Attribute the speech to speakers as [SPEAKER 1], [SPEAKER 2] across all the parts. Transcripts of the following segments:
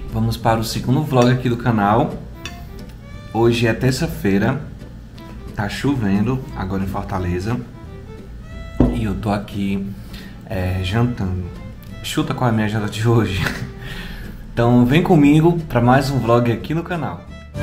[SPEAKER 1] Vamos para o segundo vlog aqui do canal. Hoje é terça-feira, tá chovendo agora em Fortaleza e eu tô aqui jantando. Chuta qual é a minha janta de hoje? Então vem comigo para mais um vlog aqui no canal.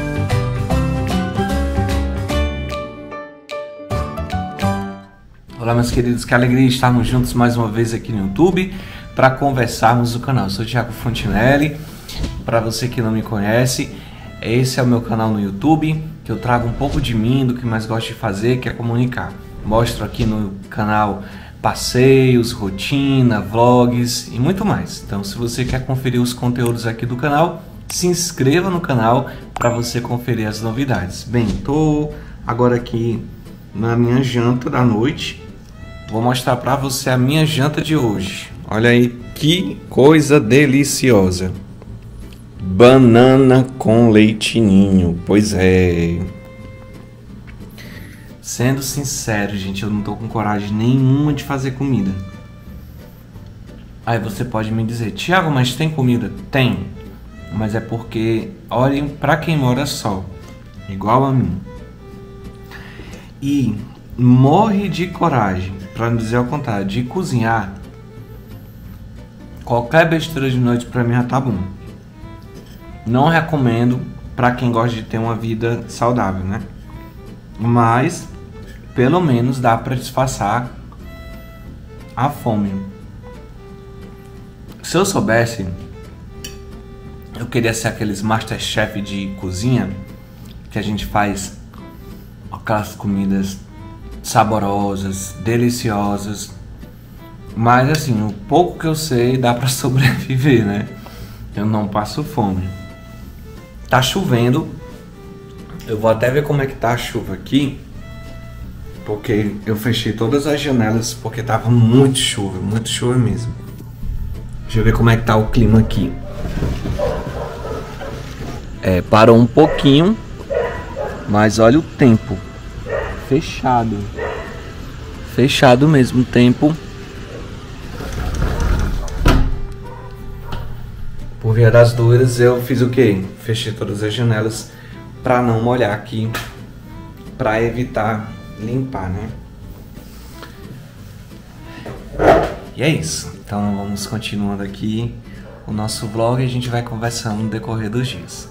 [SPEAKER 1] Olá meus queridos, que alegria estarmos juntos mais uma vez aqui no YouTube para conversarmos no canal. Eu sou o Thiago Fontinelli. Para você que não me conhece, esse é o meu canal no YouTube, que eu trago um pouco de mim, do que mais gosto de fazer, que é comunicar. Mostro aqui no canal passeios, rotina, vlogs e muito mais. Então se você quer conferir os conteúdos aqui do canal, se inscreva no canal para você conferir as novidades. Bem, tô agora aqui na minha janta da noite. Vou mostrar para você a minha janta de hoje. Olha aí que coisa deliciosa. Banana com leite ninho. Pois é. Sendo sincero, gente, eu não tô com coragem nenhuma de fazer comida. Aí você pode me dizer, Thiago, mas tem comida? Tem. Mas é porque, olhem, pra quem mora só, igual a mim, e morre de coragem, pra não dizer ao contrário, de cozinhar, qualquer besteira de noite pra mim já tá bom. Não recomendo pra quem gosta de ter uma vida saudável, né? Mas pelo menos dá pra disfarçar a fome. Se eu soubesse, eu queria ser aqueles Masterchef de cozinha, que a gente faz aquelas comidas saborosas, deliciosas. Mas assim, o pouco que eu sei dá pra sobreviver, né? Eu não passo fome. Tá chovendo. Eu vou até ver como é que tá a chuva aqui, porque eu fechei todas as janelas porque tava muito chuva mesmo. Deixa eu ver como é que tá o clima aqui. Parou um pouquinho, mas olha o tempo. Fechado. Fechado mesmo o tempo. Por via das dúvidas, eu fiz o quê? Fechei todas as janelas para não molhar aqui, para evitar limpar, né? E é isso. Então vamos continuando aqui o nosso vlog e a gente vai conversando no decorrer dos dias.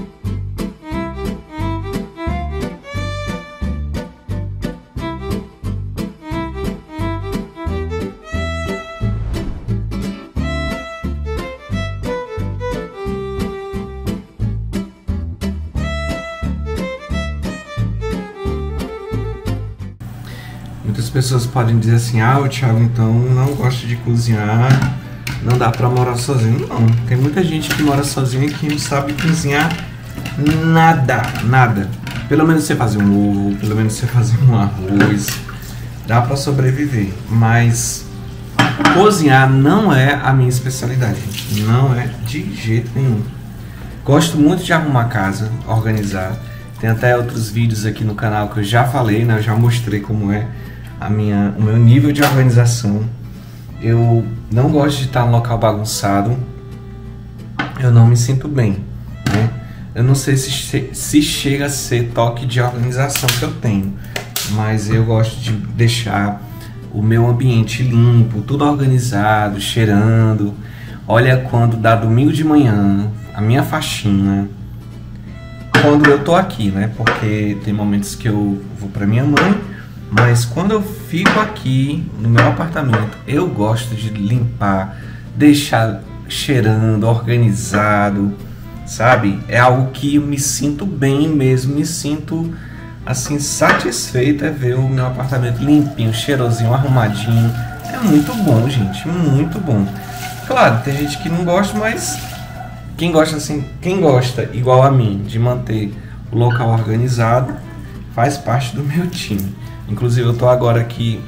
[SPEAKER 1] Muitas pessoas podem dizer assim, o Thiago então não gosta de cozinhar, não dá pra morar sozinho. Não, tem muita gente que mora sozinha que não sabe cozinhar nada. Pelo menos você fazer um ovo, pelo menos você fazer um arroz, dá pra sobreviver. Mas cozinhar não é a minha especialidade, gente. Não é de jeito nenhum. Gosto muito de arrumar casa, organizar. Tem até outros vídeos aqui no canal que eu já falei, né? Eu já mostrei como é o meu nível de organização. Eu não gosto de estar no local bagunçado. Eu não me sinto bem, né? Eu não sei se chega a ser toque de organização que eu tenho, mas eu gosto de deixar o meu ambiente limpo, tudo organizado, cheirando. Olha, quando dá domingo de manhã, a minha faxina, quando eu tô aqui, né? Porque tem momentos que eu vou pra minha mãe, mas quando eu fico aqui no meu apartamento, eu gosto de limpar, deixar cheirando, organizado, sabe? É algo que eu me sinto bem mesmo, me sinto assim satisfeito é ver o meu apartamento limpinho, cheirosinho, arrumadinho. É muito bom, gente, muito bom. Claro, tem gente que não gosta, mas quem gosta igual a mim de manter o local organizado, faz parte do meu time. Inclusive eu tô agora aqui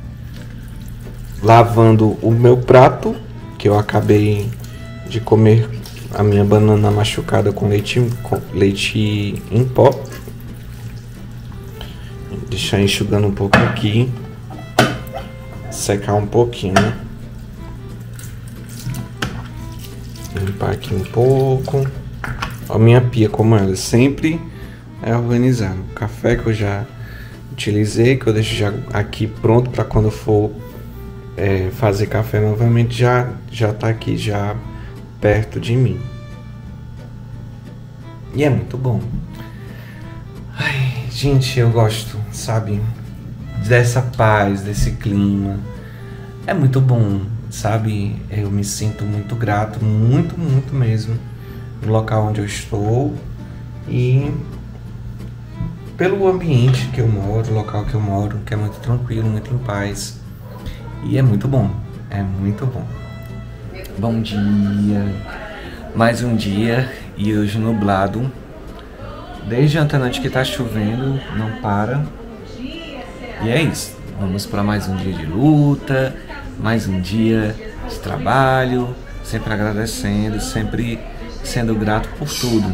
[SPEAKER 1] lavando o meu prato, que eu acabei de comer a minha banana machucada com leite em pó. Deixar enxugando um pouco aqui, secar um pouquinho, né? limpar aqui um pouco. A minha pia, como ela sempre é organizada. O café que eu já utilizei, que eu deixo já aqui pronto para quando eu for fazer café novamente, já tá aqui já perto de mim. E é muito bom. Ai, gente, eu gosto, sabe, dessa paz, desse clima. É muito bom, sabe? Eu me sinto muito grato, muito, muito mesmo, no local onde eu estou e pelo ambiente que eu moro, o local que eu moro, que é muito tranquilo, muito em paz. E é muito bom, é muito bom. Bom dia, mais um dia e hoje nublado. Desde ontem à noite que tá chovendo, não para. E é isso, vamos para mais um dia de luta, mais um dia de trabalho, sempre agradecendo, sempre sendo grato por tudo.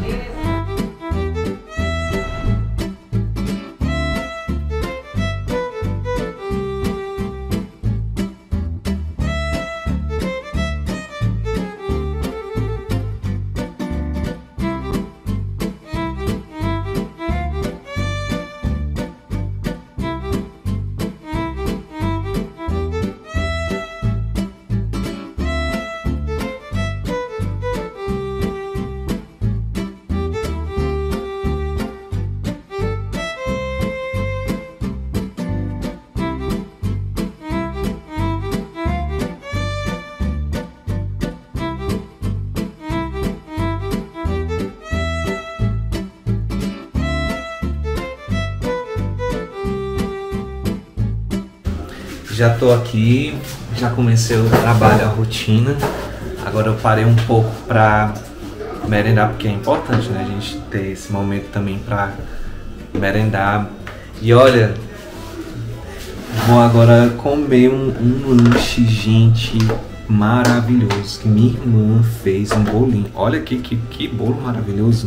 [SPEAKER 1] Já tô aqui, já comecei o trabalho, a rotina. Agora eu parei um pouco pra merendar, porque é importante, né? A gente ter esse momento também pra merendar. E olha, vou agora comer um lanche, gente, maravilhoso. Que minha irmã fez um bolinho. Olha que bolo maravilhoso.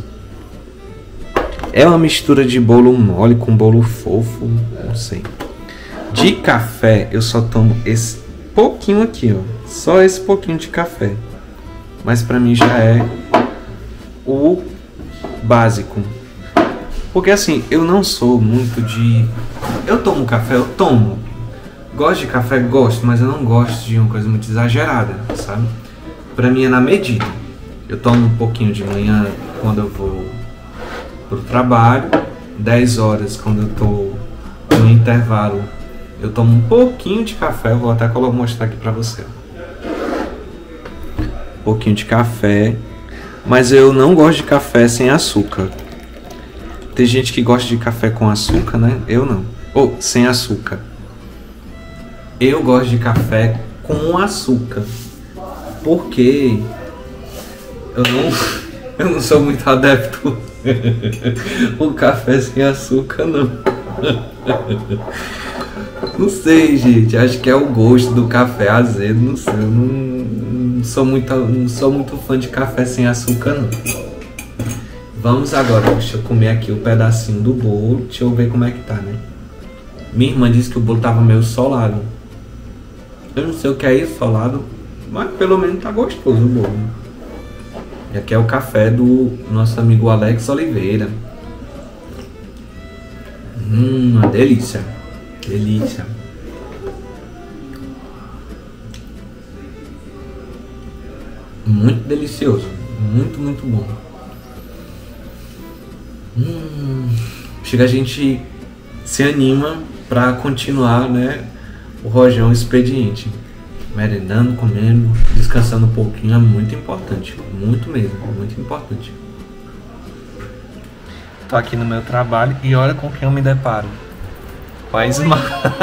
[SPEAKER 1] É uma mistura de bolo mole com bolo fofo, não sei. De café, eu só tomo esse pouquinho aqui, ó. Só esse pouquinho de café. Mas pra mim já é o básico. Porque assim, eu não sou muito de... Eu tomo café, eu tomo. Gosto de café, gosto. Mas eu não gosto de uma coisa muito exagerada, sabe? Pra mim é na medida. Eu tomo um pouquinho de manhã quando eu vou pro trabalho. 10 horas quando eu tô no intervalo. Eu tomo um pouquinho de café, eu vou até mostrar aqui pra você. Um pouquinho de café, mas eu não gosto de café sem açúcar. Tem gente que gosta de café com açúcar, né? Eu não. Ou sem açúcar. Eu gosto de café com açúcar. Porque eu não sou muito adepto o café sem açúcar, não. Não sei, gente. Acho que é o gosto do café azedo. Não sei. Eu não sou muito fã de café sem açúcar, não. Vamos agora. Deixa eu comer aqui o pedacinho do bolo. Deixa eu ver como é que tá, né? Minha irmã disse que o bolo tava meio solado. Eu não sei o que é isso, solado. Mas pelo menos tá gostoso o bolo. E aqui é o café do nosso amigo Alex Oliveira. Uma delícia. Delícia. Muito delicioso. Muito, muito bom. Chega, a gente se anima pra continuar, né, o rojão expediente. Merendando, comendo, descansando um pouquinho é muito importante. Muito mesmo, muito importante. Tô aqui no meu trabalho e olha com quem eu me deparo. Com a Ismar.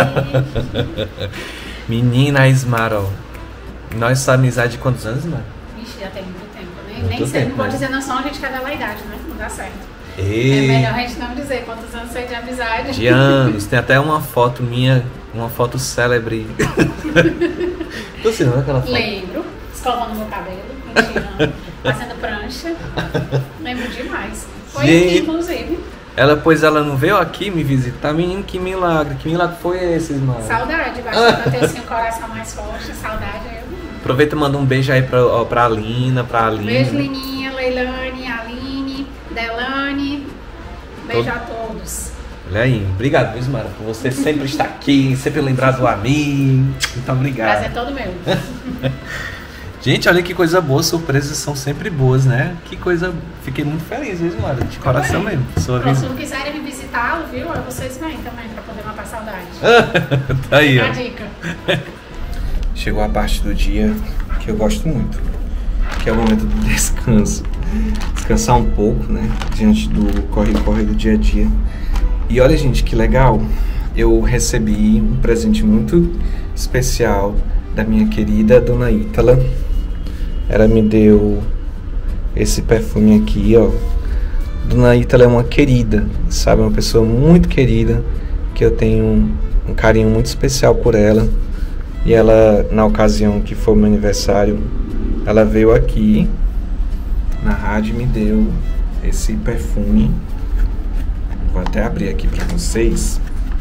[SPEAKER 1] Menina Ismar, ó. Nossa amizade de quantos anos, Ismar?
[SPEAKER 2] Vixe, já tem muito tempo, né? Nem sei, não pode dizer noção, a gente quer dar a idade, né? Não dá certo. É melhor a gente não dizer quantos anos foi de amizade.
[SPEAKER 1] De anos, tem até uma foto minha, uma foto célebre. Você não é aquela foto?
[SPEAKER 2] Lembro, escovando meu cabelo, mentindo, fazendo prancha. Lembro demais. Foi aqui, inclusive.
[SPEAKER 1] Ela não veio aqui me visitar, menino, que milagre foi esse, irmão?
[SPEAKER 2] Saudade, bastante eu tenho assim um coração mais forte, saudade eu não.
[SPEAKER 1] Aproveita e manda um beijo aí pra Alina, pra Aline.
[SPEAKER 2] Beijo, Lininha, Leilane, Aline, Delane. Beijo a todos.
[SPEAKER 1] Olha aí, obrigado, Ismara, por você sempre estar aqui, sempre lembrar do amigo. Muito obrigado.
[SPEAKER 2] Prazer é todo meu.
[SPEAKER 1] Gente, olha que coisa boa, surpresas são sempre boas, né? Que coisa, fiquei muito feliz, Ismara, de coração mesmo.
[SPEAKER 2] Se quiserem me visitá-lo, viu? Vocês vêm também, pra poder matar saudade.
[SPEAKER 1] Tá aí, ó.
[SPEAKER 2] A dica.
[SPEAKER 1] Chegou a parte do dia que eu gosto muito, que é o momento do descanso. Descansar um pouco, né? Diante do corre-corre do dia a dia. E olha, gente, que legal. Eu recebi um presente muito especial da minha querida Dona Ítala. Ela me deu esse perfume aqui, ó. Dona Ítala é uma querida, sabe? Uma pessoa muito querida, que eu tenho um carinho muito especial por ela. E ela, na ocasião que foi o meu aniversário, ela veio aqui na rádio e me deu esse perfume. Vou até abrir aqui pra vocês,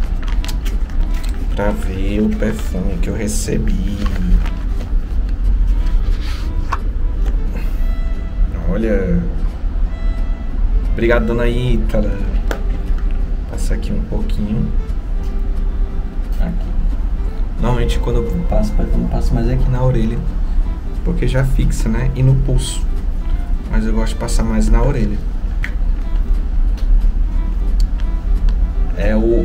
[SPEAKER 1] pra ver o perfume que eu recebi. Olha. Obrigado, Dona Ítala. Vou passar aqui um pouquinho. Aqui. Normalmente quando eu passo mais aqui na orelha, porque já fixa, né? E no pulso. Mas eu gosto de passar mais na orelha. É o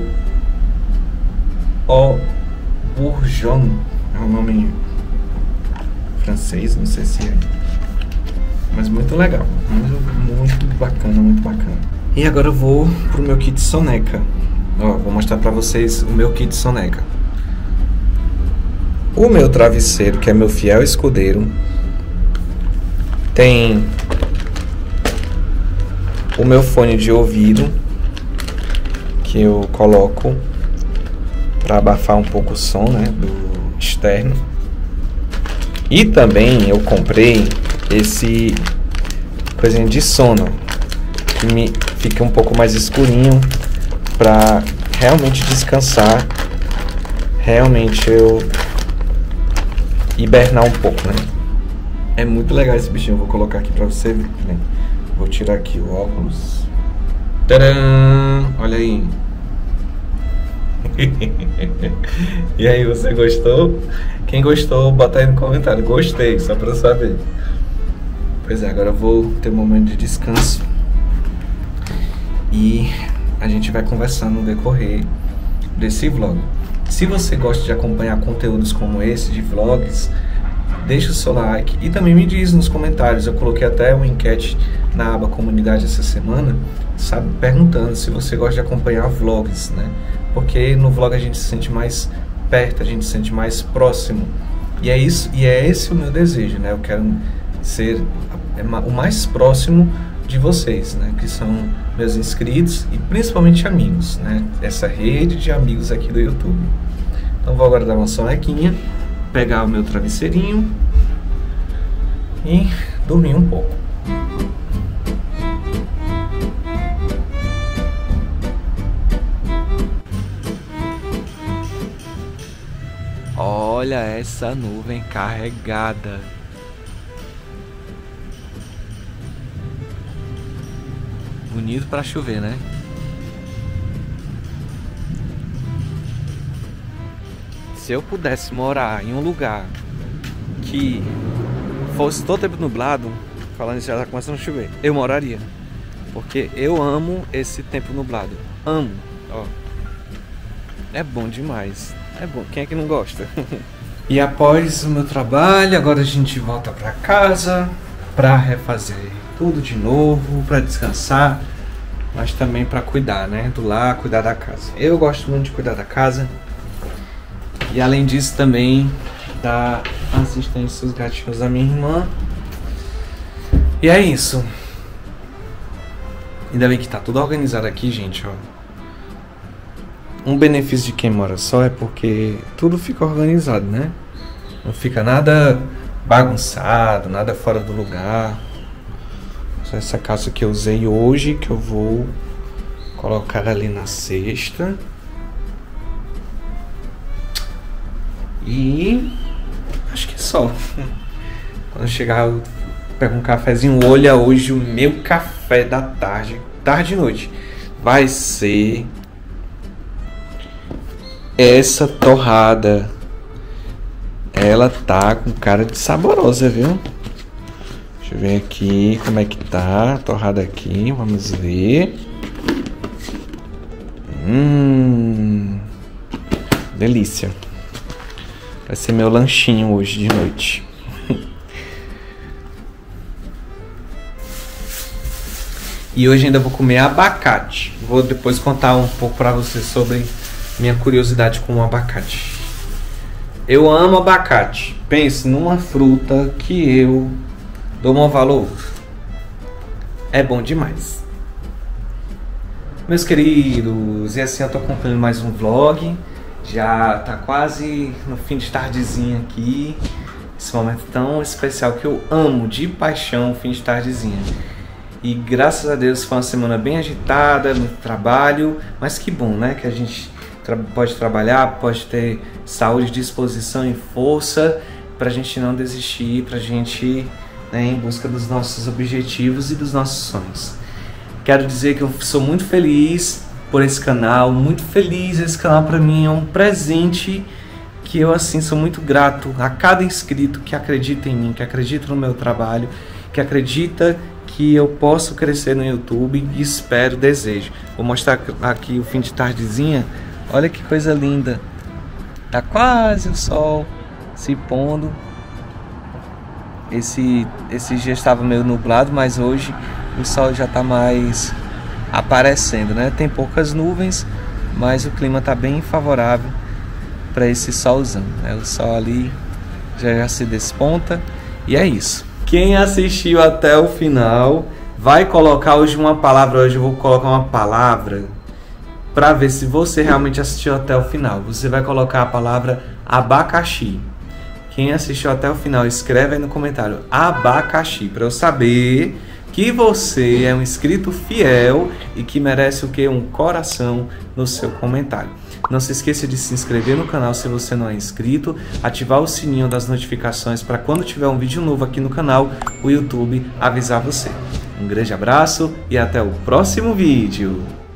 [SPEAKER 1] Bourgeon. É um nome francês, não sei se é. Mas muito legal. Muito bacana, muito bacana. E agora eu vou pro meu kit Soneca. Ó, vou mostrar pra vocês o meu kit Soneca. O meu travesseiro, que é meu fiel escudeiro, tem o meu fone de ouvido, que eu coloco para abafar um pouco o som, né, do externo. E também eu comprei esse coisinha de sono, que me fica um pouco mais escurinho, para realmente descansar, realmente eu hibernar um pouco, né? É muito legal esse bichinho, eu vou colocar aqui pra você ver, né? Vou tirar aqui o óculos. Tcharam! Olha aí. E aí, você gostou? Quem gostou, bota aí no comentário. Gostei, só pra saber. Pois é, agora eu vou ter um momento de descanso. E a gente vai conversando no decorrer desse vlog. Se você gosta de acompanhar conteúdos como esse, de vlogs, deixa o seu like e também me diz nos comentários. Eu coloquei até uma enquete na aba comunidade essa semana, sabe, perguntando se você gosta de acompanhar vlogs, né? Porque no vlog a gente se sente mais perto, a gente se sente mais próximo. E é isso, e é esse o meu desejo, né? Eu quero ser o mais próximo de vocês, né? Que são meus inscritos e principalmente amigos, né? Essa rede de amigos aqui do YouTube. Então vou agora dar uma sonequinha, pegar o meu travesseirinho e dormir um pouco. Olha essa nuvem carregada. Bonito para chover, né? Se eu pudesse morar em um lugar que fosse todo tempo nublado, falando isso, já tá começando a chover, eu moraria. Porque eu amo esse tempo nublado. Amo. Ó. É bom demais. É bom. Quem é que não gosta? E após o meu trabalho, agora a gente volta para casa para refazer tudo de novo, para descansar, mas também para cuidar, né, do lar, cuidar da casa. Eu gosto muito de cuidar da casa e além disso também dar assistência aos gatinhos da minha irmã. E é isso. Ainda bem que tá tudo organizado aqui, gente, ó. Um benefício de quem mora só é porque tudo fica organizado, né? Não fica nada bagunçado, nada fora do lugar. Só essa calça que eu usei hoje, que eu vou colocar ali na cesta. E acho que é só. Quando eu chegar, eu pego um cafezinho. Olha, hoje o meu café da tarde, tarde e noite, vai ser essa torrada. Ela tá com cara de saborosa, viu? Deixa eu ver aqui como é que tá a torrada aqui. Vamos ver. Delícia. Vai ser meu lanchinho hoje de noite. E hoje ainda vou comer abacate. Vou depois contar um pouco pra vocês sobre minha curiosidade com o abacate. Eu amo abacate. Pense numa fruta que eu dou um valor. É bom demais. Meus queridos, e assim eu tô acompanhando mais um vlog. Já tá quase no fim de tardezinha aqui. Esse momento tão especial que eu amo de paixão, fim de tardezinha. E graças a Deus foi uma semana bem agitada, muito trabalho. Mas que bom, né? Que a gente pode trabalhar, pode ter saúde, disposição e força pra gente não desistir, pra gente, né, ir em busca dos nossos objetivos e dos nossos sonhos. Quero dizer que eu sou muito feliz por esse canal, muito feliz. Esse canal para mim é um presente que eu assim sou muito grato a cada inscrito que acredita em mim, que acredita no meu trabalho, que acredita que eu posso crescer no YouTube e espero, desejo. Vou mostrar aqui o fim de tardezinha. Olha que coisa linda. Tá quase o sol se pondo. Esse dia estava meio nublado, mas hoje o sol já está mais aparecendo, né? Tem poucas nuvens, mas o clima está bem favorável para esse solzão, né? O sol ali já se desponta e é isso. Quem assistiu até o final vai colocar hoje uma palavra. Hoje eu vou colocar uma palavra para ver se você realmente assistiu até o final. Você vai colocar a palavra abacaxi. Quem assistiu até o final, escreve aí no comentário abacaxi, para eu saber que você é um inscrito fiel e que merece o quê? Um coração no seu comentário. Não se esqueça de se inscrever no canal se você não é inscrito, ativar o sininho das notificações para quando tiver um vídeo novo aqui no canal, o YouTube avisar você. Um grande abraço e até o próximo vídeo.